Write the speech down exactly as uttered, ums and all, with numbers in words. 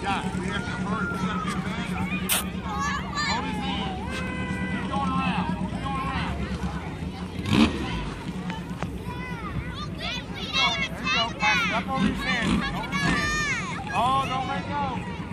got it. We have to hurry. We got to be fast. Hold his hand. Keep going around. Keep going around. There you go. Pass it up over his head. Over his head. Oh, don't let go.